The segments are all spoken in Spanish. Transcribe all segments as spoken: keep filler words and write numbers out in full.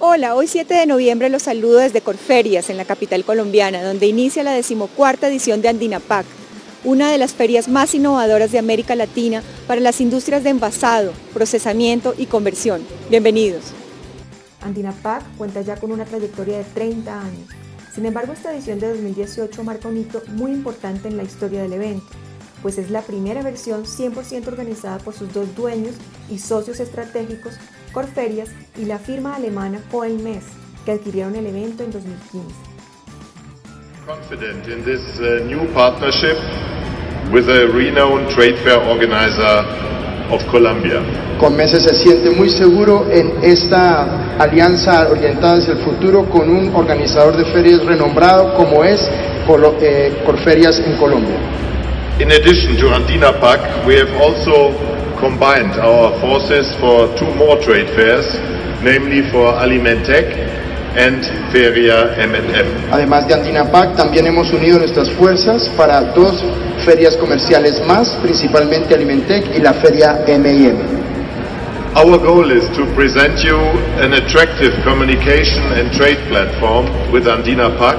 Hola, hoy siete de noviembre los saludo desde Corferias, en la capital colombiana, donde inicia la decimocuarta edición de Andinapac, una de las ferias más innovadoras de América Latina para las industrias de envasado, procesamiento y conversión. Bienvenidos. Andinapac cuenta ya con una trayectoria de treinta años. Sin embargo, esta edición de dos mil dieciocho marca un hito muy importante en la historia del evento, pues es la primera versión cien por ciento organizada por sus dos dueños y socios estratégicos, Corferias y la firma alemana Coelmes, que adquirieron el evento en dos mil quince. Confident in this uh, new partnership with a renowned trade fair organizer of Colombia. Coelmes se siente muy seguro en esta alianza orientada hacia el futuro con un organizador de ferias renombrado como es Colo eh, Corferias en Colombia. In addition to Andinapac, we have also combined our forces for two more trade fairs, namely for Alimentec and Feria M and M. Además de Andinapac, también hemos unido nuestras fuerzas para dos ferias comerciales más, principalmente Alimentec y la Feria M y M. Our goal is to present you an attractive communication and trade platform with Andinapac,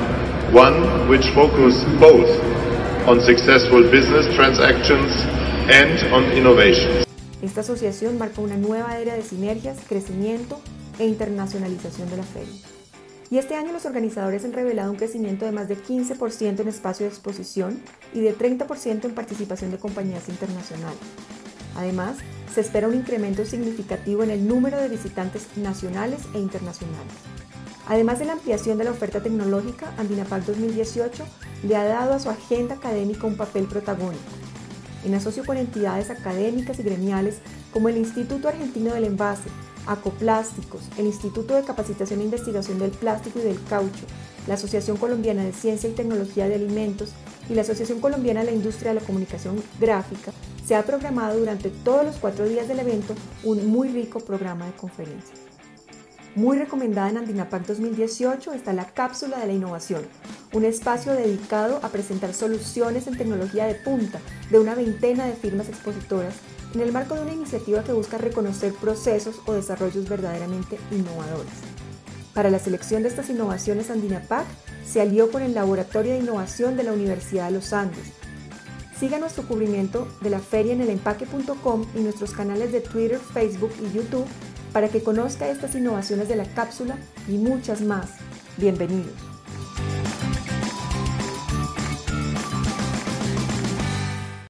one which focuses both on successful business transactions and on innovation. Esta asociación marca una nueva era de sinergias, crecimiento e internacionalización de la feria. Y este año los organizadores han revelado un crecimiento de más de quince por ciento en espacio de exposición y de treinta por ciento en participación de compañías internacionales. Además, se espera un incremento significativo en el número de visitantes nacionales e internacionales. Además de la ampliación de la oferta tecnológica, Andinapac dos mil dieciocho le ha dado a su agenda académica un papel protagónico. En asocio con entidades académicas y gremiales como el Instituto Argentino del Envase, Acoplásticos, el Instituto de Capacitación e Investigación del Plástico y del Caucho, la Asociación Colombiana de Ciencia y Tecnología de Alimentos y la Asociación Colombiana de la Industria de la Comunicación Gráfica, se ha programado durante todos los cuatro días del evento un muy rico programa de conferencias. Muy recomendada en Andinapac dos mil dieciocho está la Cápsula de la Innovación, un espacio dedicado a presentar soluciones en tecnología de punta de una veintena de firmas expositoras en el marco de una iniciativa que busca reconocer procesos o desarrollos verdaderamente innovadores. Para la selección de estas innovaciones, Andinapac se alió con el Laboratorio de Innovación de la Universidad de los Andes. Siga nuestro cubrimiento de la feria en el empaque punto com y nuestros canales de Twitter, Facebook y YouTube para que conozca estas innovaciones de la cápsula y muchas más. Bienvenidos.